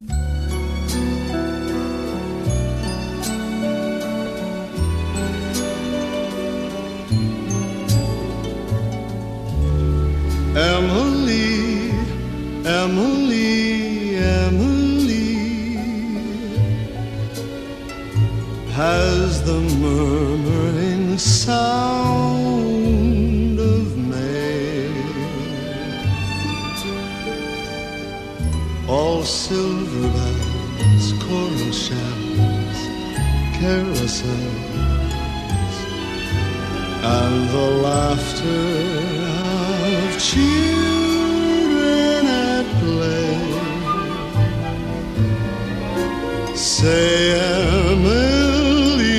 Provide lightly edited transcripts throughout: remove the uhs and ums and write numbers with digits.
Emily, Emily, Emily has the murmuring sound of May. All silver bells, coral shells, carousels, and the laughter of children at play. Say, Emily,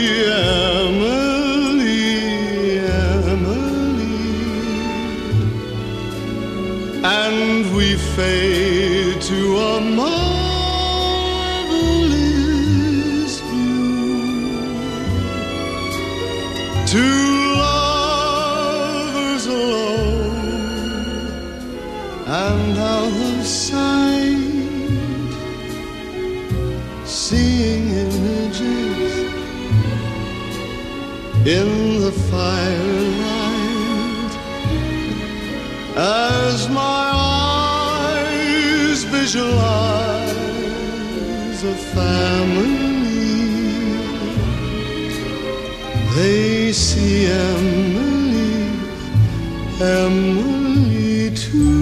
Emily, Emily, and we fade to a marvelous view. Two lovers alone and out of sight, seeing images in the firelight. As my eyes visualize a family, they see Emily, Emily too.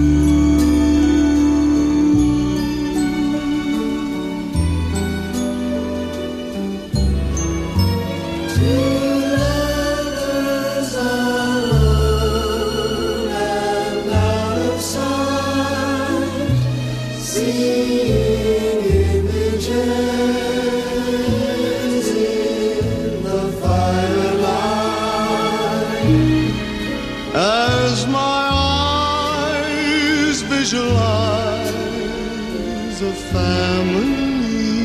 As my eyes visualize a family,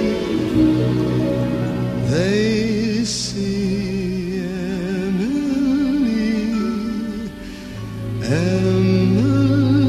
they see Emily, Emily.